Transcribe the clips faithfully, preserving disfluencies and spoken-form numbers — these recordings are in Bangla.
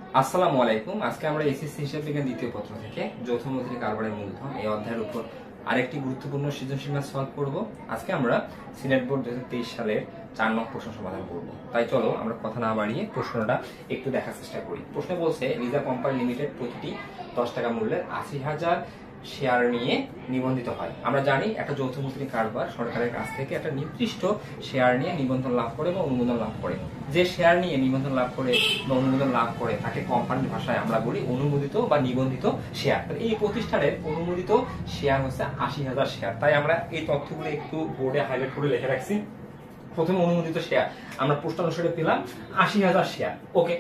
আসসালামু আলাইকুম। আজকে আমরা এসএসসি হিসাব বিজ্ঞান দ্বিতীয় পত্র থেকে যৌথ মৌলিক কারবারের মূলধন এই অধ্যায়ের উপর আরেকটি গুরুত্বপূর্ণ সৃজনশীল ম্যাথ সলভ করব। আজকে আমরা সিলেট বোর্ড দুই হাজার তেইশ সালের চার নং প্রশ্ন সমাধান করব। তাই চলো আমরা কথা না বাড়িয়ে প্রশ্নটা একটু দেখার চেষ্টা করি। প্রশ্নে বলছে লিজা কোম্পানি লিমিটেড প্রতিটি দশ টাকা মূল্যের আশি হাজার শেয়ার নিয়ে নিবন্ধিত হয়। আমরা জানি একটা যৌথ মৌলিক কারবার সরকারের কাছ থেকে একটা নির্দিষ্ট শেয়ার নিয়ে নিবন্ধন লাভ করে বা অনুমোদন লাভ করে। যে শেয়ার নিয়ে নিবন্ধন লাভ করে বা অনুমোদন লাভ করে তাকে কোম্পানির ভাষায় আমরা বলি অনুমোদিত বা নিবন্ধিত শেয়ার। এই প্রতিষ্ঠানের অনুমোদিত শেয়ার হচ্ছে আশি হাজার শেয়ার। তাই আমরা এই তথ্যগুলো একটু বোর্ডে হাইলাইট করে লিখে রাখছি। প্রথমে অনুমোদিত শেয়ার আমরা প্রশ্ন অনুসারে পেলাম আশি হাজার শেয়ার। ওকে,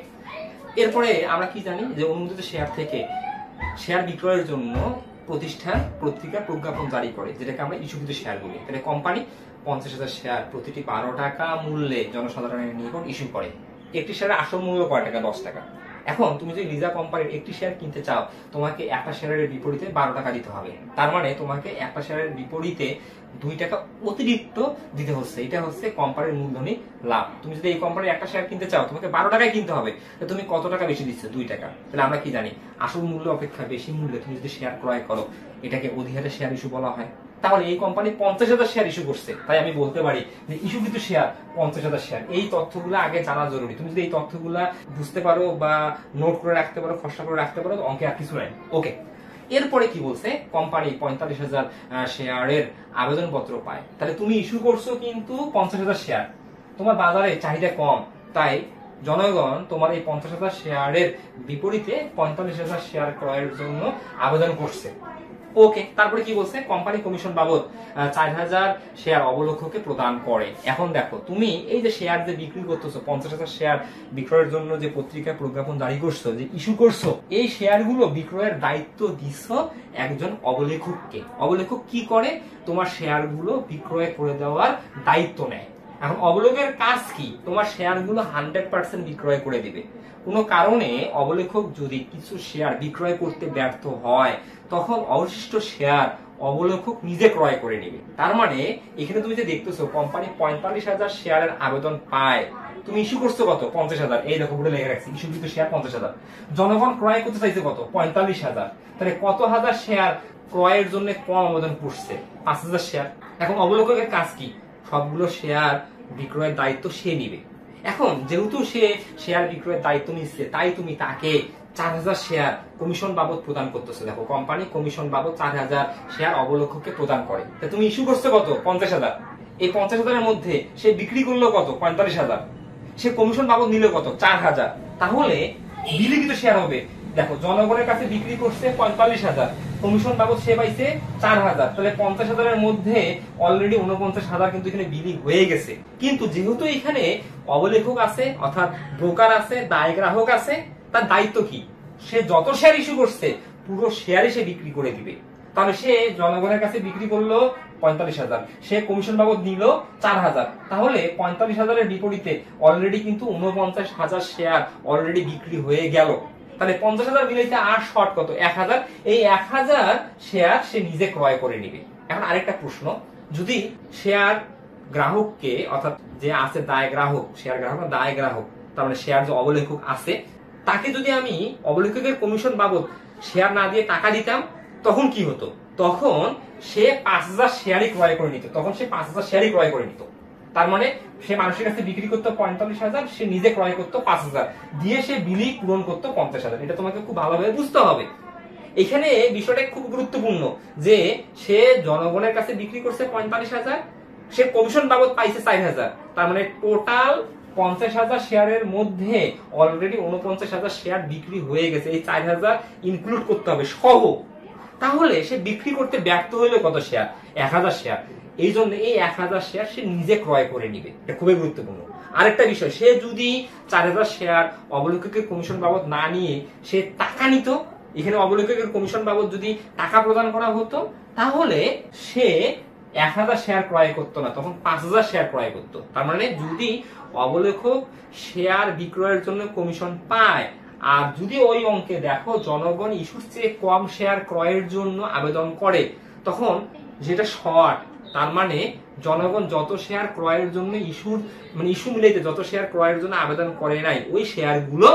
এরপরে আমরা কি জানি যে অনুমোদিত শেয়ার থেকে শেয়ার বিক্রয়ের জন্য প্রতিষ্ঠান পত্রিকা প্রজ্ঞাপন জারি করে, যেটাকে আমরা ইস্যুকৃত শেয়ার বলি। তাহলে কোম্পানি পঞ্চাশ হাজার শেয়ার প্রতিটি বারো টাকা মূল্যে জনসাধারণের নিকট ইস্যু করে। একটি শেয়ারের আসল মূল্য কয় টাকা? দশ টাকা। এখন তুমি যদি লিজা কোম্পানির একটি শেয়ার কিনতে চাও, তোমাকে একটা শেয়ারের বিপরীতে বারো টাকা দিতে হবে। তার মানে তোমাকে একটা শেয়ারের বিপরীতে দুই টাকা অতিরিক্ত দিতে হচ্ছে। এটা হচ্ছে কোম্পানির মূলধনী লাভ। তুমি যদি এই কোম্পানির একটা শেয়ার কিনতে চাও, তোমাকে বারো টাকায় কিনতে হবে। তুমি কত টাকা বেশি দিচ্ছ? দুই টাকা। তাহলে আমরা কি জানি আসল মূল্য অপেক্ষা বেশি মূল্যে তুমি যদি শেয়ার ক্রয় করো, এটাকে অধিহারে শেয়ার ইস্যু বলা হয়। তাহলে এই কোম্পানি পঞ্চাশ হাজার শেয়ার ইস্যু করছে, তাই আমি বলতে পারি যে ইস্যুকৃত শেয়ার পঞ্চাশ হাজার শেয়ার। এই তথ্যগুলো আগে জানা জরুরি। তুমি যদি এই তথ্যগুলা বুঝতে পারো বা নোট করে রাখতে পারো, খসড়া করে রাখতে পারো, অঙ্কে আর কিছু নাই। ওকে, এরপরে কি বলছে? কোম্পানি পঁয়তাল্লিশ হাজার শেয়ারের আবেদনপত্র পায়। তাহলে তুমি ইস্যু করছো কিন্তু পঞ্চাশ হাজার শেয়ার, তোমার বাজারে চাহিদা কম, তাই জনগণ তোমার এই পঞ্চাশ হাজার শেয়ারের বিপরীতে পঁয়তাল্লিশ হাজার শেয়ার ক্রয়ের জন্য আবেদন করছে। ওকে, তারপরে কি বলছে? কোম্পানি কমিশন বাবদ চার হাজার শেয়ার অবলক্ষকে প্রদান করে। এখন দেখো, তুমি এই যে শেয়ার যে বিক্রি করতেছো, পঞ্চাশ হাজার শেয়ার বিক্রয়ের জন্য যে পত্রিকা প্রজ্ঞাপন জারি করছো, যে ইস্যু করছো, এই শেয়ার গুলো বিক্রয়ের দায়িত্ব দিচ্ছ একজন অবলেখককে। অবলেখক কি করে? তোমার শেয়ার গুলো বিক্রয় করে দেওয়ার দায়িত্ব নেয়। এখন অবলেখকের কাজ কি? তোমার শেয়ার গুলো হান্ড্রেড পার্সেন্ট বিক্রয় করে দিবে। কোনো কারণে অবলেখক যদি কিছু শেয়ার বিক্রয় করতে ব্যর্থ হয়, তখন অবশিষ্ট শেয়ার অবলেখক নিজে ক্রয় করে নেবে। তার মানে এখানে তুমি যে দেখতেছো কোম্পানি পঁয়তাল্লিশ হাজার শেয়ারের আবেদন পায়, তুমি ইস্যু করছো কত? পঞ্চাশ হাজার। এই দেখো বলে লেখা রাখছি, ইস্যুকৃত শেয়ার পঞ্চাশ হাজার। জনগণ ক্রয় করতে চাইছে কত? পঁয়তাল্লিশ হাজার। তাহলে কত হাজার শেয়ার ক্রয়ের জন্য কম আবেদন করছে? পাঁচ হাজার শেয়ার। এখন অবলেখকের কাজ কি? সবগুলো শেয়ার বিক্রয়ের দায়িত্ব সে নিবে। এখন যেহেতু সে শেয়ার বিক্রয়ের দায়িত্ব নিচ্ছে, তাই তুমি তাকে চার হাজার শেয়ার কমিশন বাবদ প্রদান করতেছে। দেখো, কোম্পানি কমিশন বাবদ চার হাজার শেয়ার অবলেখককে প্রদান করে। তুমি ইস্যু করছো কত? পঞ্চাশ হাজার। এই পঞ্চাশ হাজারের মধ্যে সে বিক্রি করলো কত? পঁয়তাল্লিশ হাজার। সে কমিশন বাবদ নিল কত? চার হাজার। তাহলে বিলিখিত শেয়ার হবে, দেখো, জনগণের কাছে বিক্রি করছে পঁয়তাল্লিশ হাজার, কমিশন বাবদ সে পাইছে চার হাজার। তাহলে পঞ্চাশ হাজারের মধ্যে অলরেডি উনপঞ্চাশ হাজার কিন্তু এখানে বিলি হয়ে গেছে। কিন্তু যেহেতু এখানে অবলেখক আছে, অর্থাৎ ব্রোকার আছে, দায় গ্রাহক আছে, তার দায়িত্ব কি? সে যত শেয়ার ইস্যু করছে পুরো শেয়ারই সে বিক্রি করে দিবে। তাহলে সে জনগণের কাছে বিক্রি করলো পঁয়তাল্লিশ হাজার, সে কমিশন বাবদ নিল চার হাজার। তাহলে পঁয়তাল্লিশ হাজারের বিপরীতে অলরেডি কিন্তু উনপঞ্চাশ হাজার শেয়ার অলরেডি বিক্রি হয়ে গেল। তাহলে পঞ্চাশ হাজার মিলাইতে আর শর্ট কত? এক হাজার। এই এক হাজার শেয়ার সে নিজে ক্রয় করে নিবে। এখন আরেকটা প্রশ্ন, যদি শেয়ার গ্রাহককে, অর্থাৎ যে আছে দায় গ্রাহক, শেয়ার গ্রাহক দায় গ্রাহক, তার মানে শেয়ার যে অবলেখক আছে, তাকে যদি আমি অবলেখকের কমিশন বাবদ শেয়ার না দিয়ে টাকা দিতাম, তখন কি হতো? তখন সে পাঁচ হাজার শেয়ারই ক্রয় করে নিত। তখন সে পাঁচ হাজার শেয়ারই ক্রয় করে নিত। তার মানে সে মানুষের কাছে বিক্রি করতো পঁয়তাল্লিশ হাজার, সে নিজে ক্রয় করতো পাঁচ হাজার, দিয়ে সে বিলি পূরণ করতো পঞ্চাশ হাজার। এটা তোমাকে খুব ভালোভাবে বুঝতে হবে। এখানে বিষয়টা খুব গুরুত্বপূর্ণ যে সে জনগণের কাছে বিক্রি করছে পঁয়তাল্লিশ হাজার, সে কমিশন বাবদ পাইছে চার হাজার। তার মানে টোটাল পঞ্চাশ হাজার শেয়ারের মধ্যে অলরেডি উনপঞ্চাশ হাজার শেয়ার বিক্রি হয়ে গেছে। এই চার হাজার ইনক্লুড করতে হবে সহ। তাহলে সে বিক্রি করতে ব্যর্থ হইলো কত শেয়ার? এক হাজার শেয়ার। এই জন্য এই এক হাজার শেয়ার সে নিজে ক্রয় করে নিবে। এটা খুবই গুরুত্বপূর্ণ। আরেকটা বিষয়, সে যদি চার হাজার শেয়ার অবলেখকের কমিশন বাবদ না নিয়ে সে টাকা নিত, এখানে অবলেখকের কমিশন বাবদ যদি টাকা প্রদান করা হতো, তাহলে সে এক হাজার শেয়ার ক্রয় করতো না, তখন পাঁচ হাজার শেয়ার ক্রয় করতো। তার মানে যদি অবলেখক শেয়ার বিক্রয়ের জন্য কমিশন পায়, আর যদি ওই অঙ্কে দেখো জনগণ ইস্যুর চেয়ে কম শেয়ার ক্রয়ের জন্য আবেদন করে, তখন যেটা শর্ট, তার মানে জনগণ যত শেয়ার ক্রয়ের জন্য ইস্যুর মানে ইস্যু মিলাইতে যত শেয়ার ক্রয়ের জন্য আবেদন করে নাই, ওই শেয়ার গুলো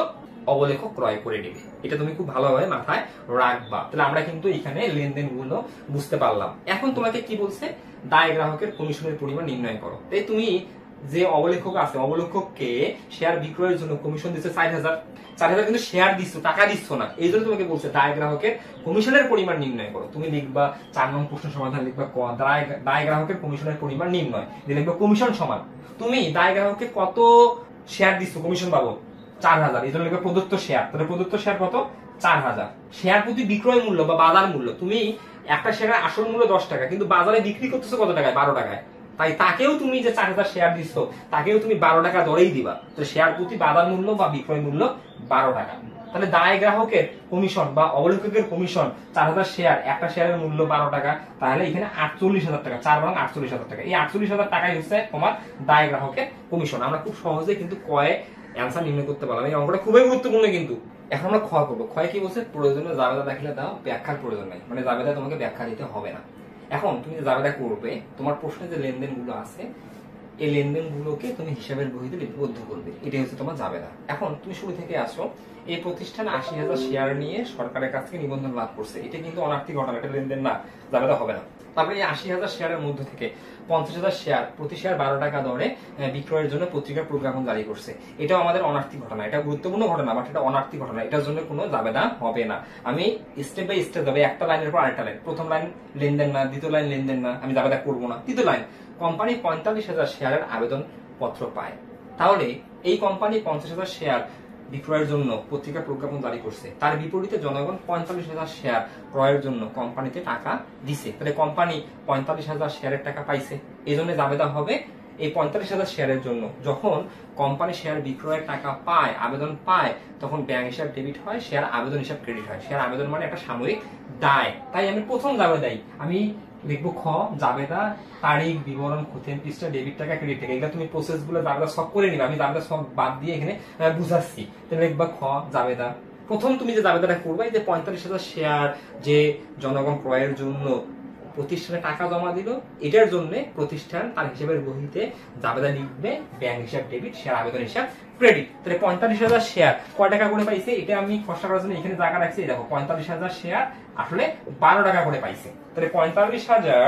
অবলেখক ক্রয় করে নেবে। এটা তুমি খুব ভালোভাবে মাথায় রাখবা। তাহলে আমরা কিন্তু এখানে লেনদেন গুলো বুঝতে পারলাম। এখন তোমাকে কি বলছে, দায় গ্রাহকের কমিশনের পরিমাণ নির্ণয় করো। তাই তুমি যে অবলেখক আছে, অবলেখককে শেয়ার বিক্রয়ের জন্য কমিশন দিচ্ছে চার হাজার চার হাজার কিন্তু শেয়ার দিচ্ছ, টাকা দিচ্ছ না। এই জন্য তোমাকে বলছে দায় গ্রাহকের কমিশনের পরিমাণ নির্ণয় করো। তুমি লিখবা চার নং প্রশ্ন সমাধান লিখবা ক, দায় গ্রাহকের কমিশনের পরিমাণ নির্ণয়, লিখবা কমিশন সমান তুমি দায় গ্রাহককে কত শেয়ার দিচ্ছ কমিশন পাবো চার হাজার, এই জন্য লিখবা প্রদত্ত শেয়ার। তাহলে প্রদত্ত শেয়ার কত, চার হাজার। শেয়ার প্রতি বিক্রয় মূল্য বা বাজার মূল্য, তুমি একটা শেয়ারের আসল মূল্য দশ টাকা কিন্তু বাজারে বিক্রি করতেছো কত টাকায়, বারো টাকায়। তাই তাকেও তুমি যে চার হাজার শেয়ার দিচ্ছ তাকেও তুমি বারো টাকা দরেই দিবা। তো শেয়ার প্রতি বাজার মূল্য বা বিক্রয় মূল্য বারো টাকা। তাহলে দায় গ্রাহকের কমিশন বা অবলেখকের কমিশন চার হাজার শেয়ার, একটা শেয়ারের মূল্য বারো টাকা, তাহলে এখানে আটচল্লিশ হাজার টাকা, চার বারং আটচল্লিশ হাজার টাকা। এই আটচল্লিশ হাজার টাকাই হচ্ছে তোমার দায় গ্রাহকের কমিশন। আমরা খুব সহজে কিন্তু কয়ে অ্যান্সার নির্ণয় করতে পারলাম। এই অঙ্কটা খুবই গুরুত্বপূর্ণ কিন্তু। এখন আমরা ক্ষয় করবো। ক্ষয় কি বলছে, প্রয়োজনীয় জাবেদা দেখালে দাও, ব্যাখ্যার প্রয়োজন নাই, মানে জাবেদা তোমাকে ব্যাখ্যা দিতে হবে না। এখন তুমি যে জাবেদা করবে, তোমার প্রশ্নে যে লেনদেন গুলো আছে এই লেনদেন গুলোকে তুমি হিসাবের বহিতে লিপিবদ্ধ করবে, এটাই হচ্ছে তোমার জাবেদা। এখন তুমি শুরু থেকে আসো, এই প্রতিষ্ঠান আশি হাজার শেয়ার নিয়ে সরকারের কাছ থেকে নিবন্ধন লাভ করছে, এটা কিন্তু অনার্থিক ঘটনা, এটা লেনদেন না, জাবেদা হবে না। তারপরে এই আশি হাজার শেয়ারের মধ্যে থেকে পঞ্চাশ হাজার শেয়ার প্রতি শেয়ার বারো টাকা দরে বিক্রয়ের জন্য পত্রিকার প্রজ্ঞাপন জারি করছে, এটাও আমাদের অনার্থিক ঘটনা, এটা গুরুত্বপূর্ণ ঘটনা, বাট এটা অনার্থিক ঘটনা, এটার জন্য কোনো জাবেদা হবে না। আমি স্টেপ বাই স্টেপ যাবে, একটা লাইনের পর আরেকটা লাইন। প্রথম লাইন লেনদেন না, দ্বিতীয় লাইন লেনদেন না, আমি জাবেদা করবো না। তৃতীয় লাইন, কোম্পানি পঁয়তাল্লিশ হাজার শেয়ারের আবেদন পত্র পায়, তাহলে এই কোম্পানি পঞ্চাশ হাজার শেয়ার বিক্রয়ের জন্য পত্রিকা প্রজ্ঞাপন জারি করছে, তার বিপরীতে জনগণ পঁয়তাল্লিশ হাজার শেয়ার ক্রয়ের জন্য কোম্পানিতে টাকা দিছে, তাহলে কোম্পানি পঁয়তাল্লিশ হাজার শেয়ারের টাকা পাইছে, এই জন্য জাবেদা হবে এই পঁয়তাল্লিশ হাজার শেয়ারের জন্য। যখন কোম্পানি শেয়ার বিক্রয়ের টাকা পায়, আবেদন পায়, তখন ব্যাংক হিসাব ডেবিট হয়, শেয়ার আবেদন হিসাব ক্রেডিট হয়। শেয়ার আবেদন মানে একটা সাময়িক দায়, তাই আমি প্রথম জাবেদাই আমি লিখবো খ, জাবেদা তারিখ বিবরণ খতিয়ান পৃষ্ঠা ডেবিট টাকা ক্রেডিট টাকা, এগুলো তুমি প্রসেস গুলো জাবেদা সব করে নিবে, আমি জাবেদা সব বাদ দিয়ে এখানে বুঝাচ্ছি। তাহলে লিখবা খ জাবেদা। প্রথম তুমি যে জাবেদাটা করবে, যে পঁয়তাল্লিশ হাজার শেয়ার যে জনগণ ক্রয়ের জন্য প্রতিষ্ঠানে টাকা জমা দিল, এটার জন্য প্রতিষ্ঠান তার হিসাবের বহিতে জাবেদা লিখবে ব্যাংক হিসাব ডেবিট, শেয়ার আবেদন হিসাব ক্রেডিট। তাহলে পঁয়তাল্লিশ হাজার শেয়ার কয় টাকা করে পাইছে, এটা আমি খসড়া করার জন্য এখানে টাকা রাখছি। দেখো পঁয়তাল্লিশ হাজার শেয়ার আসলে বারো টাকা করে পাইছে, তাহলে পঁয়তাল্লিশ হাজার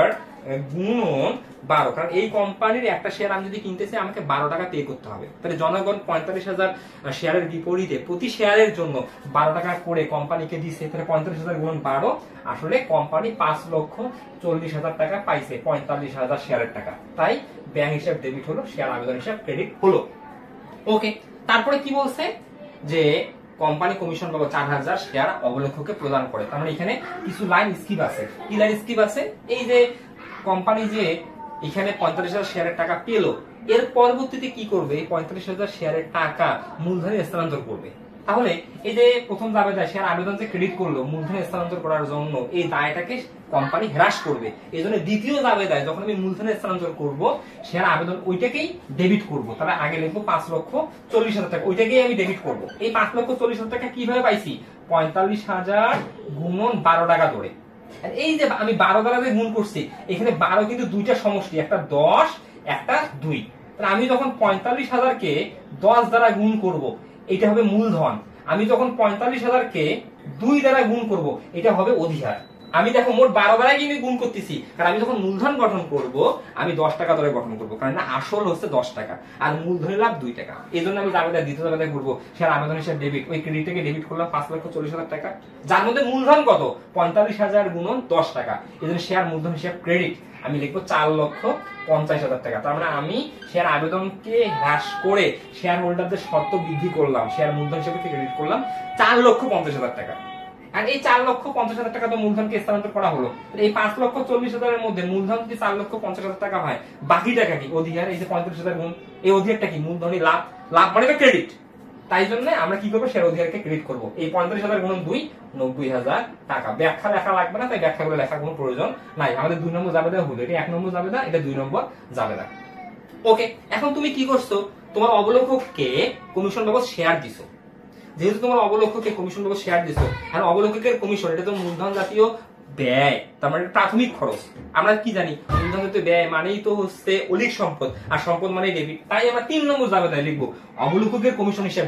গুণন বারো, কারণ এই কোম্পানির একটা শেয়ার আমি যদি কিনতে চাই আমাকে বারো টাকা পে করতে হবে। তাহলে জনগণ পঁয়তাল্লিশ হাজার শেয়ারের বিপরীতে প্রতি শেয়ারের জন্য বারো টাকা করে কোম্পানিকে দিচ্ছে, তাহলে পঁয়তাল্লিশ হাজার গুণন বারো, আসলে কোম্পানি পাঁচ লক্ষ চল্লিশ হাজার টাকা পাইছে পঁয়তাল্লিশ হাজার শেয়ারের টাকা, তাই ব্যাংক হিসাব ডেবিট হলো, শেয়ার আবেদন হিসাব ক্রেডিট হলো। ওকে, তারপরে কি বলছে যে কোম্পানি কমিশন পাবো চার হাজার শেয়ার অবলেখককে প্রদান করে। তার মানে এখানে কিছু লাইন স্কিপ আছে। কি লাইন স্কিপ আছে, এই যে কোম্পানি যে এখানে পঁয়তাল্লিশ হাজার শেয়ারের টাকা পেলো, এর পরবর্তীতে কি করবে, এই পঁয়তাল্লিশ হাজার শেয়ারের টাকা মূলধনে স্থানান্তর করবে। তাহলে এই যে প্রথম জাবেদা শেয়ার আবেদন যে ক্রেডিট করলো মূলধনে স্থানান্তর করার জন্য, এই দায়টাকে কোম্পানি হ্রাস করবে। এই জন্য দ্বিতীয় জাবেদায় যখন আমি মূলধনে স্থানান্তর করব, শেয়ার আবেদন ওইটাকেই ডেবিট করব। তাহলে আগে লিখবো পাঁচ লক্ষ চল্লিশ হাজার টাকা, ওইটাকেই আমি ডেবিট করব। এই পাঁচ লক্ষ চল্লিশ হাজার টাকা কিভাবে পাইছি, পঁয়তাল্লিশ হাজার গুণন বারো টাকা ধরে। এই যে আমি বারো দ্বারা যে গুণ করছি, এখানে বারো কিন্তু দুইটা সমষ্টি, একটা দশ একটা দুই। আমি যখন পঁয়তাল্লিশ হাজারকে দশ দ্বারা গুণ করব, এটা হবে মূলধন। আমি যখন পঁয়তাল্লিশ হাজারকে দুই দ্বারা গুণ করব, এটা হবে অধিহার। আমি দেখো মোট বারো দ্বারাই কিন্তু গুণ করতেছি, কারণ আমি যখন মূলধন গঠন করব আমি দশ টাকা ধরে গঠন করবো, কারণ আসল হচ্ছে দশ টাকা আর মূলধনের লাভ দুই টাকা। এই জন্য আমি জাবেদা দ্বিতীয় জাবেদা করবো শেয়ার আবেদন হিসাবে ডেবিট, ওই ক্রেডিটটাকে ডেবিট করলাম পাঁচ লক্ষ চল্লিশ হাজার টাকা, যার মধ্যে মূলধন কত পঁয়তাল্লিশ হাজার গুণন দশ টাকা। এই জন্য শেয়ার মূলধন হিসাব ক্রেডিট আমি লিখবো চার লক্ষ পঞ্চাশ হাজার টাকা। তার মানে আমি শেয়ার আবেদনকে হ্রাস করে শেয়ার হোল্ডারদের শর্ত বৃদ্ধি করলাম, শেয়ার মূলধন হিসেবে ক্রেডিট করলাম চার লক্ষ পঞ্চাশ হাজার টাকা। আর এই চার লক্ষ পঞ্চাশ হাজার টাকা তো মূলধনকে স্থানান্তর করা হলো, এই পাঁচ লক্ষ চল্লিশ হাজারের মধ্যে মূলধন যদি চার লক্ষ পঞ্চাশ হাজার টাকা হয়, বাকি টাকা কি অধিহার, এই যে পঁয়ত্রিশ হাজার গুণ, এই অধিহারটা কি মূলধনী লাভ, লাভ মানে ক্রেডিট। তাই জন্য আমরা কি করবো, শেয়ার অধিহারকে ক্রেডিট করবো। এই পঁয়ত্রিশ হাজার গুণ দুই নব্বই হাজার টাকা। ব্যাখ্যা লেখা লাগবে না, তাই ব্যাখ্যা করে লেখার কোনো প্রয়োজন নাই। আমাদের দুই নম্বর জাবেদা হলো, এটা এক নম্বর জাবেদা, এটা দুই নম্বর জাবেদা। ওকে, এখন তুমি কি করছো, তোমার অবলেখককে কমিশন বাবদ শেয়ার দিছো। যেহেতু তোমার অবলেখককে কমিশন বাবদ শেয়ার দিছো, আর অবলেখকের কমিশন এটা তো মূলধন জাতীয় ব্যয়, তার মানে প্রাথমিক খরচ। আমরা কি জানি, মূলধন জাতীয় ব্যয় মানেই তো হচ্ছে অলিক সম্পদ, আর সম্পদ মানে ডেবিট। তাই আমরা তিন নম্বর জাবেদায় লিখবো অবলেখকের কমিশন হিসাব ডেবিট।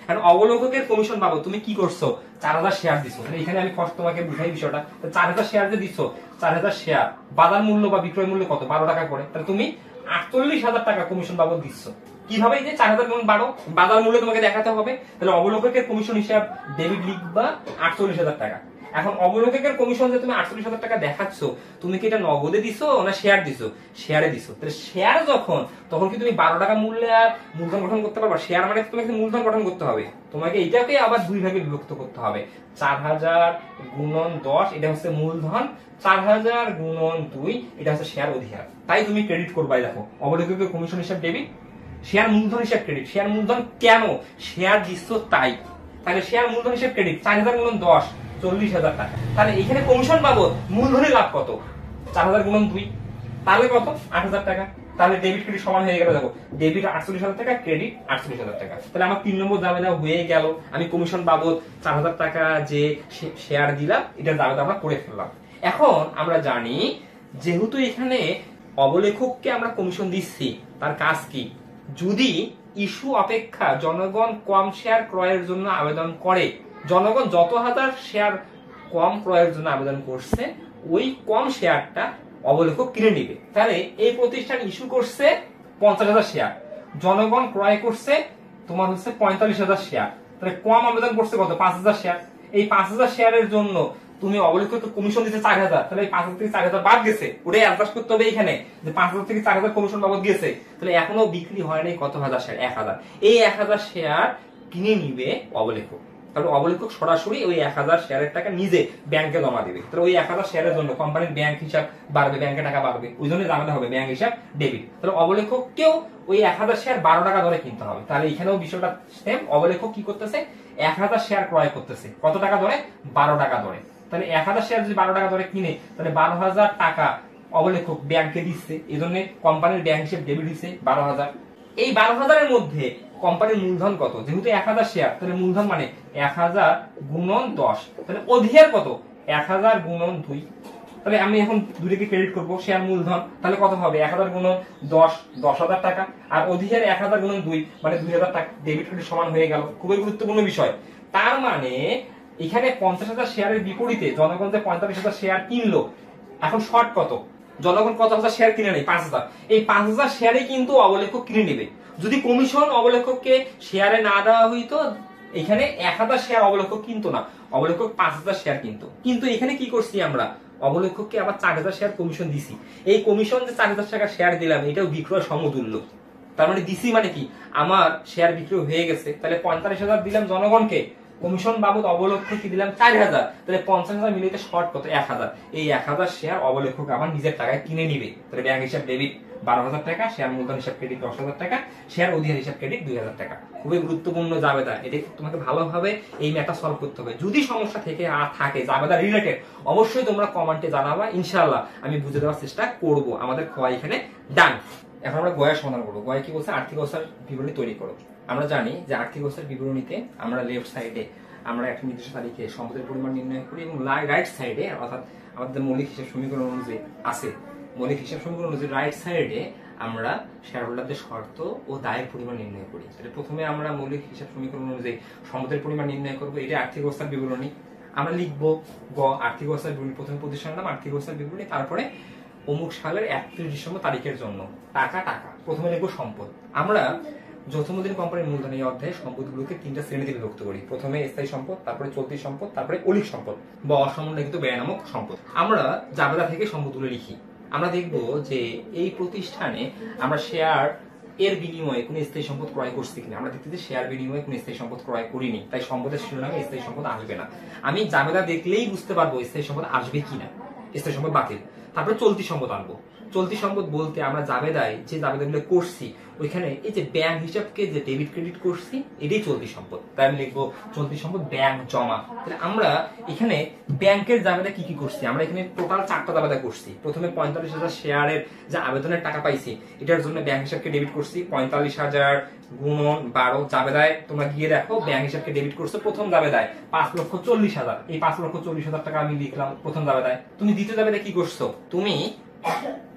কারণ অবলেখকের কমিশন পাবো, তুমি কি করছো, চার হাজার শেয়ার দিছো। এখানে আমি ফার্স্ট তোমাকে বুঝাই বিষয়টা, চার হাজার শেয়ার যে দিচ্ছ, চার হাজার শেয়ার বাজার মূল্য বা বিক্রয় মূল্য কত, বারো টাকা করে, তাহলে তুমি আটচল্লিশ হাজার টাকা কমিশন বাবদ দিচ্ছ। কিভাবে, এই যে চার হাজার গুণ বারো, বাজার মূল্য তোমাকে দেখাতে হবে, তাহলে অবলেখকের কমিশন হিসাব ডেবিট লিখবা আটচল্লিশ হাজার টাকা। এখন অবলেখকের কমিশন যে তুমি আটচল্লিশ হাজার টাকা দেখাচ্ছ, তুমি কি এটা নগদে দিছো না শেয়ার দিছো, শেয়ারে দিছো। তাহলে শেয়ার যখন, তখন কি তুমি বারো টাকা মূল্যে আর মূলধন গঠন করতে পারবা? শেয়ার মানে তোমাকে মূলধন গঠন করতে হবে, তোমাকে এটাকে আবার দুই ভাগে বিভক্ত করতে হবে। চার হাজার গুণন দশ এটা হচ্ছে মূলধন, চার হাজার গুণন দুই এটা হচ্ছে শেয়ার অধিকার। তাই তুমি ক্রেডিট করবাই, দেখো অবলেখকের কমিশন হিসাব ডেবিট, শেয়ার মূলধন হিসাব ক্রেডিট। শেয়ার মূলধন কেন, শেয়ার দিচ্ছ তাই। তাহলে শেয়ার মূলধন হিসাব ক্রেডিট, চার হাজার গুণন দশ চল্লিশ হাজার টাকা। তাহলে এখানে কমিশন বাবদ মূলধনের লাভ কত, চার হাজার গুণন দুই, তাহলে কত, আট হাজার টাকা। তাহলে ডেবিট ক্রেডিট সমান হয়ে গেল, দেখো ডেবিট আটচল্লিশ হাজার টাকা, ক্রেডিট আটচল্লিশ হাজার টাকা। তাহলে আমার তিন নম্বর জাবেদা হয়ে গেল। আমি কমিশন বাবদ চার হাজার টাকা যে শেয়ার দিলাম, এটার জাবেদা আমরা করে ফেললাম। এখন আমরা জানি, যেহেতু এখানে অবলেখককে আমরা কমিশন দিচ্ছি, তার কাজ কি, যদি ইস্যু অপেক্ষা জনগণ কম শেয়ার ক্রয়ের জন্য আবেদন করে, জনগণ যত হাজার শেয়ার কম ক্রয়ের জন্য আবেদন করছে, ওই কম শেয়ারটা অবলেখক কিনে নিবে। তাহলে এই প্রতিষ্ঠান ইস্যু করছে পঞ্চাশ হাজার শেয়ার, জনগণ ক্রয় করছে তোমার হচ্ছে পঁয়তাল্লিশ হাজার শেয়ার, তাহলে কম আবেদন করছে কত, পাঁচ হাজার শেয়ার। এই পাঁচ হাজার শেয়ারের জন্য তুমি অবলেখককে কমিশন দিতে চার হাজার, তাহলে এই পাঁচ হাজার থেকে চার হাজার বাদ গেছে, ওটাই অ্যাডজাস্ট করতে হবে এখানে, যে পাঁচ হাজার থেকে চার হাজার কমিশন বাবদ গেছে। তাহলে এখনো বিক্রি হয় নাই কত হাজার শেয়ার, এক হাজার। এই এক হাজার শেয়ার কিনে নিবে অবলেখক। তাহলে অবলেখক সরাসরি ওই এক হাজার শেয়ারের টাকা নিজে ব্যাংকে জমা দেবে। তাহলে ওই এক হাজার শেয়ারের জন্য কোম্পানির ব্যাংক হিসাব বাড়বে, ব্যাংকে টাকা বাড়বে, ওই জন্য জানাতে হবে ব্যাংক হিসাব ডেবিট। তাহলে অবলেখককেও ওই এক হাজার শেয়ার বারো টাকা দরে কিনতে হবে। তাহলে এখানেও বিষয়টা সেম, অবলেখক কি করতেছে, এক হাজার শেয়ার ক্রয় করতেছে কত টাকা দরে, বারো টাকা দরে। তাহলে এক হাজার শেয়ার যদি বারো টাকা দরে কিনে, তাহলে বারো হাজার টাকা অবলেখক ব্যাংকে দিচ্ছে, এই জন্য কোম্পানির ব্যাংক হিসেব ডেবিট দিচ্ছে বারো হাজার। এই বারো হাজারের মধ্যে কোম্পানির মূলধন কত, যেহেতু এক হাজার শেয়ার, তাহলে মূলধন মানে এক হাজার গুণন দশ, তাহলে অধিকার কত, এক হাজার গুণন দুই। তাহলে আমি এখন দুটোকে ক্রেডিট করবো, শেয়ার মূলধন তাহলে কত হবে, এক হাজার গুণন দশ, দশ হাজার টাকা, আর অধিকার এক হাজার গুণন দুই মানে দুই হাজার টাকা, ডেবিট ক্রেডিট সমান হয়ে গেল। খুবই গুরুত্বপূর্ণ বিষয়। তার মানে এখানে পঞ্চাশ হাজার শেয়ারের বিপরীতে জনগণ যে পঁয়তাল্লিশ হাজার শেয়ার কিনলো, এখন শর্ট কত, জনগণ কত হাজার শেয়ার কিনে নেই, পাঁচ হাজার। এই পাঁচ হাজার শেয়ারে কিন্তু অবলেখক কিনে নেবে। যদি কমিশন অবলেখককে শেয়ারে না দেওয়া হইতো, এখানে এক হাজার শেয়ার অবলেখক কিনতো না, অবলেখক পাঁচ হাজার শেয়ার কিনতো। কিন্তু এখানে কি করছি আমরা, অবলেখককে আবার চার হাজার শেয়ার কমিশন দিছি। এই কমিশন যে চার হাজার টাকা শেয়ার দিলাম, এটাও বিক্রয় সমতুল্য। তার মানে দিছি মানে কি, আমার শেয়ার বিক্রয় হয়ে গেছে, তাহলে পঁয়তাল্লিশ হাজার দিলাম জনগণকে, কমিশন বাবদ অবলেখক কি দিলাম চার হাজার, তাহলে পঞ্চাশ হাজার মিলিয়ে শর্ট কত, এক হাজার। এই এক হাজার শেয়ার অবলেখক আবার নিজের টাকায় কিনে নিবে। তাহলে ব্যাংক হিসাব ডেবিট বারো হাজার টাকা, শেয়ার মূলধন হিসাব ক্রেডিট দশ হাজার টাকা, শেয়ার অধিকার হিসাব ক্রেডিট দুই হাজার টাকা। খুবই গুরুত্বপূর্ণ জাবেদা, এটা তোমাকে ভালোভাবে এই ম্যাটার সলভ করতে হবে। যদি সমস্যা থেকে আর থাকে জাবেদা রিলেটেড, অবশ্যই তোমরা কমেন্টে জানাবা, ইনশাআল্লাহ আমি বুঝে দেওয়ার চেষ্টা করব। আমাদের খ এখানে ডান। এখন আমরা গয়ের সমাধান করবো। গয় কি বলছে, আর্থিক অবস্থার বিবরণী তৈরি করো। আমরা জানি যে আর্থিক অবস্থার বিবরণীতে আমরা লেফট সাইডে আমরা একটা নির্দিষ্ট তারিখে সম্পদের পরিমাণ নির্ণয় করি, এবং রাইট সাইডে অর্থাৎ আমাদের মৌলিক হিসাব সমীকরণ অনুযায়ী আছে, মৌলিক হিসাব সমীকরণ অনুযায়ী রাইট সাইডে আমরা শেয়ার হোল্ডারদের শর্ত ও দায়ের পরিমাণ নির্ণয় করি। তাহলে প্রথমে আমরা মৌলিক হিসাব সমীকরণ অনুযায়ী সম্পদের পরিমাণ নির্ণয় করবো, এটা আর্থিক অবস্থার বিবরণী। আমরা লিখবো গ আর্থিক অবস্থার বিবরণী, প্রথমে প্রতিষ্ঠানের নাম, আর্থিক অবস্থার বিবরণী, তারপরে অমুক সালের একত্রিশ ডিসেম্বর তারিখের জন্য টাকা টাকা প্রথমে লিখবো সম্পদ। আমরা যৌথমূলধনী কোম্পানির মূলধন এই অধ্যায়ে সম্পদগুলোকে তিনটা শ্রেণীতে বিভক্ত করি। প্রথমে স্থায়ী সম্পদ, তারপরে চলতি সম্পদ, তারপরে অলিক সম্পদ বা অসমন্বিত ব্যয় নামক সম্পদ। আমরা জাবেদা থেকে সম্পদগুলো লিখি। আমরা দেখব যে এই প্রতিষ্ঠানে আমরা শেয়ার এর বিনিময়ে কোন স্থায়ী সম্পদ ক্রয় করছি কিনা। আমরা দেখতে শেয়ার বিনিময়ে কোন স্থায়ী সম্পদ ক্রয় করিনি, তাই সম্পদের শিরোনামে স্থায়ী সম্পদ আসবে না। আমি জাবেদা দেখলেই বুঝতে পারবো স্থায়ী সম্পদ আসবে কিনা, স্থায়ী সম্পদ বাতিল। তারপরে চলতি সম্পদ আনবো। চলতি সম্পদ বলতে আমরা জাবেদায় যে জাবেদাগুলো করছি, ওইখানে এই যে ব্যাংক হিসাবকে যে ডেবিট ক্রেডিট করছি, এটাই চলতি সম্পদ। তাই আমি লিখবো চলতি সম্পদ ব্যাংক জমা। তাহলে আমরা এখানে ব্যাংকের জাবেদা কি কি করছি, আমরা এখানে টোটাল চারটা জাবেদা করছি। প্রথমে পঁয়তাল্লিশ হাজার শেয়ারের যে আবেদনের টাকা পাইছি, এটার জন্য ব্যাংক হিসাবকে ডেবিট করছি পঁয়তাল্লিশ হাজার গুণন বারো। জাবেদায় তোমরা গিয়ে দেখো ব্যাংক হিসাবকে ডেবিট করছো প্রথম জাবেদায় পাঁচ লক্ষ চল্লিশ হাজার। এই পাঁচ লক্ষ চল্লিশ হাজার টাকা আমি লিখলাম প্রথম জাবেদায়। তুমি দ্বিতীয় জাবেদায় কি করছো, তুমি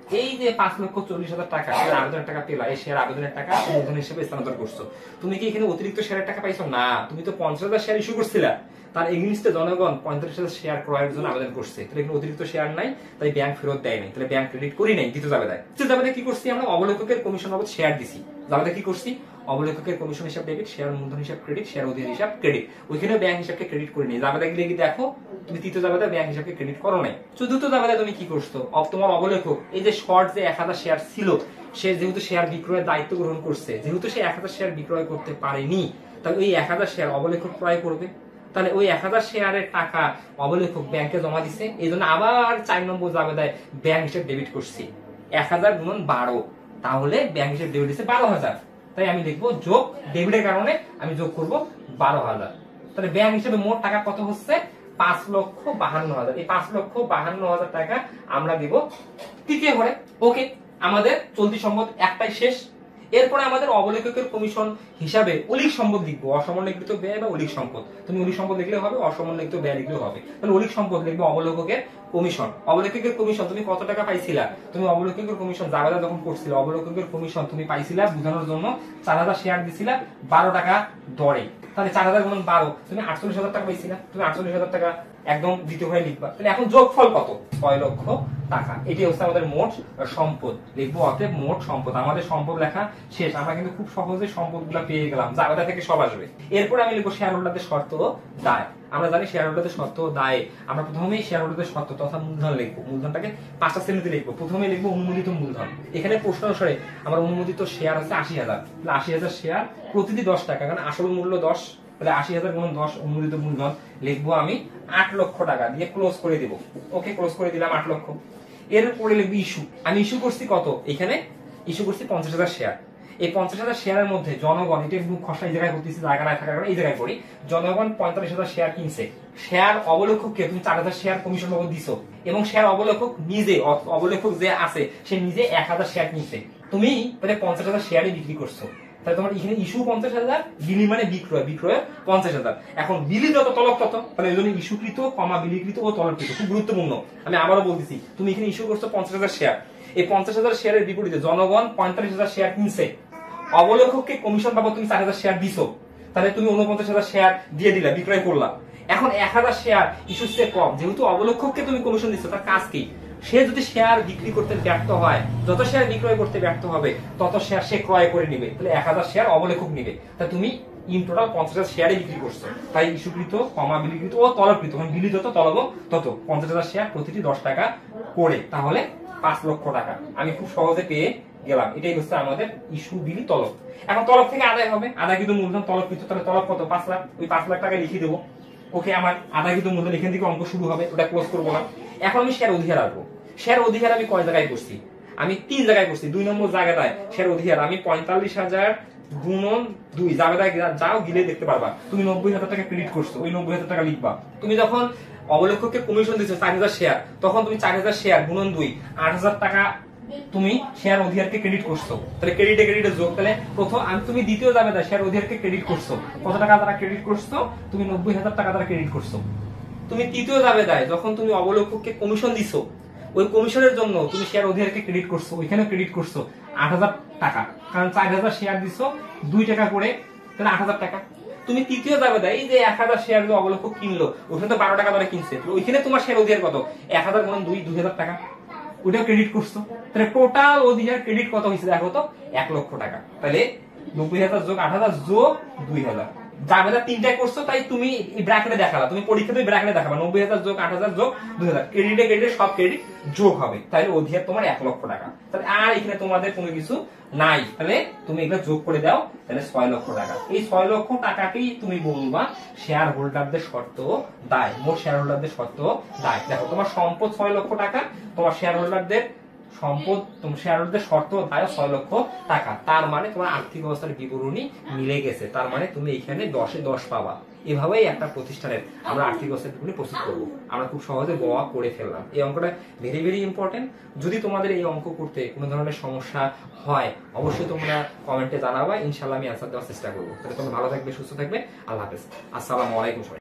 এই যে পাঁচ লক্ষ চল্লিশ হাজার টাকা আবেদনের টাকা পেলা, এই শেয়ার আবেদনের টাকা মূলধন হিসেবে স্থানান্তর করছো। তুমি কি এখানে অতিরিক্ত শেয়ারের টাকা পাইছো? না, তুমি তো পঞ্চাশ হাজার শেয়ার ইস্যু করছিলা, তার এগেইনস্টে জনগণ পঁয়তাল্লিশ হাজার শেয়ার ক্রয়ের জন্য আবেদন করছে, তাহলে এখানে অতিরিক্ত শেয়ার নাই, তাই ব্যাংক ফেরত দেয় নাই, তাহলে ব্যাংক ক্রেডিট করি নাই, দ্বিতীয় জাবেদায়। তৃতীয় জাবেদায় কি করছি আমরা? অবলেখকের কমিশন বাবদ শেয়ার দিছি। জাবেদায় কি করছি? অবলেখকের কমিশন হিসাব ডেবিট, শেয়ার মূলধন হিসাব ক্রেডিট, শেয়ার অধিকার হিসাব ক্রেডিট। ওইখানে ব্যাংক হিসাবকে ক্রেডিট করে নেই। জাবেদা গিয়ে দেখো তুমি তৃতীয় জাবেদায় ব্যাংক হিসাবকে ক্রেডিট করো নাই। চতুর্থ জাবেদায় তুমি কি করছো? তোমার অবলেখক এই যে শর্ট যে এক হাজার শেয়ার ছিল, সে যেহেতু শেয়ার বিক্রয়ের দায়িত্ব গ্রহণ করছে, যেহেতু সে এক হাজার শেয়ার বিক্রয় করতে পারেনি, তাহলে ওই এক হাজার শেয়ার অবলেখক ক্রয় করবে। তাহলে ওই এক হাজার শেয়ারের টাকা অবলেখক ব্যাংকে জমা দিছে, এই জন্য আবার চার নম্বর জাবেদায় ব্যাংক হিসেব ডেবিট করছি। এক হাজার গুণন বারো, তাহলে ব্যাংক হিসেব ডেবিট দিচ্ছে বারো হাজার। তাই আমি লিখবো যোগ, ডেবিটের কারণে আমি যোগ করব বারো হাজার। তাহলে ব্যাংক হিসেবে মোট টাকা কত হচ্ছে? পাঁচ লক্ষ বাহান্ন হাজার। এই পাঁচ লক্ষ বাহান্ন হাজার টাকা আমরা দিব তৃতীয় ঘরে। ওকে, আমাদের চলতি সম্পদ একটাই শেষ। এরপরে আমাদের অবলেখকের কমিশন হিসাবে অলিক সম্পদ লিখবো, অসমন্বয়কৃত ব্যয় বা অলিক সম্পদ। তুমি অলিক সম্পদ লিখলেও হবে, অসমন্বয়কৃত ব্যয় লিখলেও হবে। তাহলে অলিক সম্পদ লিখবো অবলেখকের কমিশন। অবলেখকের কমিশন তুমি কত টাকা পাইছিলা? তুমি অবলেখকের কমিশন জাবেদা যখন করছিলে, অবলেখকের কমিশন তুমি পাইছিলা বোঝানোর জন্য চার হাজার শেয়ার দিছিলা বারো টাকা দরে। তাহলে চার হাজার গুণ বারো, তুমি আটচল্লিশ হাজার টাকা পাইছিলা। তুমি আটচল্লিশ হাজার টাকা একদম দ্বিতীয় ঘরে লিখবা। তাহলে এখন যোগফল কত? ছয় লক্ষ টাকা। এটি হচ্ছে আমাদের মোট সম্পদ। লিখবো অতএব মোট সম্পদ। আমাদের সম্পদ লেখা শেষ। আমরা কিন্তু খুব সহজে সম্পদ গুলা পেয়ে গেলাম, জাবেদা থেকে সব আসবে। এরপর আমি লিখবো শেয়ার হোল্ডারদের শর্ত ও দায়। আমরা জানি শেয়ার হোল্ডারদের শর্ত ও দায়, আমরা প্রথমেই শেয়ার হোল্ডারদের শর্ত তথা মূলধন লিখবো। মূলধনটাকে পাঁচটা শ্রেণীতে লিখবো। প্রথমে লিখবো অনুমোদিত মূলধন। এখানে প্রশ্ন অনুসারে আমার অনুমোদিত শেয়ার হচ্ছে আশি হাজার। আশি হাজার শেয়ার প্রতিটি দশ টাকা, কারণ আসল মূল্য দশ, তাহলে আশি হাজার গুণ দশ অনুমোদিত মূলধন লিখবো আমি আট লক্ষ টাকা দিয়ে ক্লোজ করে দিব। ওকে, ক্লোজ করে দিলাম আট লক্ষ। এরপরে লিখবো ইস্যু। আমি ইস্যু করছি কত? এখানে ইস্যু করছি পঞ্চাশ হাজার শেয়ার। এই পঞ্চাশ হাজার শেয়ারের মধ্যে জনগণ, এটা একটু খসড়া এই জায়গায় করতেছি, জায়গা না থাকার কারণে এই জায়গায় করি, জনগণ পঁয়তাল্লিশ হাজার শেয়ার কিনছে। শেয়ার অবলেখককে তুমি চার হাজার শেয়ার কমিশন বাবদ দিছো, এবং শেয়ার অবলেখক নিজে, অবলেখক যে আছে সে নিজে এক হাজার শেয়ার কিনছে। তুমি তাহলে পঞ্চাশ হাজার শেয়ারই বিক্রি করছো। তাহলে তোমার এখানে ইস্যু পঞ্চাশ হাজার, বিলি মানে বিক্রয়, বিক্রয় পঞ্চাশ হাজার। এখন বিলি যত তলব তত, তাহলে এই জন্য ইস্যুকৃত কমা বিলিকৃত ও তলবকৃত খুব গুরুত্বপূর্ণ। আমি আবারও বলতেছি, তুমি এখানে ইস্যু করছো পঞ্চাশ হাজার শেয়ার, এই পঞ্চাশ হাজার শেয়ারের বিপরীতে জনগণ পঁয়তাল্লিশ হাজার শেয়ার কিনছে, অবলেখককে কমিশন বাবদ তুমি চার হাজার শেয়ার দিছো, তাহলে তুমি উনপঞ্চাশ হাজার শেয়ার দিয়ে দিলা, বিক্রয় করলা। এখন এক হাজার শেয়ার ইস্যুর চেয়ে কম, যেহেতু অবলেখককে তুমি কমিশন দিচ্ছ, তার কাজ কি? সে যদি শেয়ার বিক্রি করতে ব্যর্থ হয়, যত শেয়ার বিক্রয় করতে ব্যর্থ হবে তত শেয়ার সে ক্রয় করে নিবে। তাহলে এক হাজার শেয়ার অবলেখক নিবে, তাই তুমি ইন টোটাল পঞ্চাশ হাজার শেয়ারে বিক্রি করছো। তাই ইস্যুকৃত কমা বিলিকৃত ও তলবকৃত, মানে বিলি যত তলব তত, পঞ্চাশ হাজার শেয়ার প্রতিটি দশ টাকা করে, তাহলে পাঁচ লক্ষ টাকা আমি খুব সহজে পেয়ে গেলাম। এটাই হচ্ছে আমাদের ইস্যু বিলি তলব। এখন তলব থেকে আদায় হবে, আদায়কৃত মূলধন তলবকৃত, তাহলে তলব কত? পাঁচ লাখ। ওই পাঁচ লাখ টাকা লিখে দেবো। ওকে, আমার আদায়কৃত মূলধন এখান থেকে অঙ্ক শুরু হবে, ওটা ক্লোজ করবো না। এখন আমি শেয়ার অধিকার আসবো। শেয়ার অধিকার আমি কয় জায়গায় করছি? আমি তিন জায়গায় করছি। দুই নম্বর জায়গাটায় শেয়ার অধিকার আমি পঁয়তাল্লিশ হাজার গুণন দুই জায়গায় যাও, গিলে দেখতে পারবা তুমি নব্বই হাজার টাকা ক্রেডিট করছো। ওই নব্বই হাজার টাকা লিখবা। তুমি যখন অবলেখককে কমিশন দিচ্ছ চার হাজার শেয়ার, তখন তুমি চার হাজার শেয়ার গুণন দুই আট হাজার টাকা তুমি শেয়ার অধিকারকে ক্রেডিট করছো। তাহলে ক্রেডিটে ক্রেডিটে যোগ, তাহলে প্রথম আমি তুমি দ্বিতীয় জাবেদা শেয়ার অধিকারকে ক্রেডিট করছো। কত টাকা তারা ক্রেডিট করছো? তুমি নব্বই হাজার টাকা তারা ক্রেডিট করছো। তুমি তৃতীয় জাবেদায় যখন তুমি অবলেখককে কমিশন দিছো, ওই কমিশনের জন্য তুমি শেয়ার অধিকারকে ক্রেডিট করছো, ওইখানে ক্রেডিট করছো আট হাজার টাকা, কারণ চার হাজার শেয়ার দিছো দুই টাকা করে, তাহলে আট হাজার টাকা। তুমি তৃতীয় জাবেদায় এই যে এক হাজার শেয়ার যে অবলেখক কিনলো, ওখানে তো বারো টাকা ধরে কিনছে, ওইখানে তোমার শেয়ার অধিকার কত? এক হাজার গুণ দুই দুই হাজার টাকা, ওইটাও ক্রেডিট করছো। তাহলে টোটাল অধিকার ক্রেডিট কত হয়েছে দেখো তো? এক লক্ষ টাকা। তাহলে নব্বই হাজার যোগ আট হাজার যোগ দুই হাজার, জাবেদা তিনটাই করছো, তাই তুমি এই ব্র্যাকেটে দেখালা, তুমি পরীক্ষাতে ব্র্যাকেটে দেখাবা নব্বই হাজার যোগ আট হাজার যোগ দুই হাজার, ক্রেডিটে ক্রেডিটে সব ক্রেডিট যোগ হবে, তাহলে অধিকার তোমার এক লক্ষ টাকা। তাহলে আর এখানে তোমাদের কোনো কিছু নাই, তাহলে তুমি এগুলো যোগ করে দাও, তাহলে ছয় লক্ষ টাকা। এই ছয় লক্ষ টাকাকেই তুমি বলবা শেয়ার হোল্ডারদের শর্ত দায়, মোট শেয়ার হোল্ডারদের শর্ত দায়। দেখো তোমার সম্পদ ছয় লক্ষ টাকা, তোমার শেয়ার হোল্ডারদের সম্পদ, তোমার শেয়ার হোল্ডারদের শর্ত দায় ছয় লক্ষ টাকা। তার মানে তোমার আর্থিক অবস্থার বিবরণী মিলে গেছে, তার মানে তুমি এখানে দশে দশ পাবা। এভাবেই একটা প্রতিষ্ঠানের আমরা আর্থিক অবস্থার বিবরণী প্রস্তুত করবো। আমরা খুব সহজে বওয়া করে ফেললাম। এই অঙ্কটা ভেরি ভেরি ইম্পর্টেন্ট। যদি তোমাদের এই অঙ্ক করতে কোনো ধরনের সমস্যা হয়, অবশ্যই তোমরা কমেন্টে জানাবা, ইনশাল্লাহ আমি অ্যান্সার দেওয়ার চেষ্টা করবো। তাহলে তোমরা ভালো থাকবে, সুস্থ থাকবে। আল্লাহ হাফেজ, আসসালামু আলাইকুম।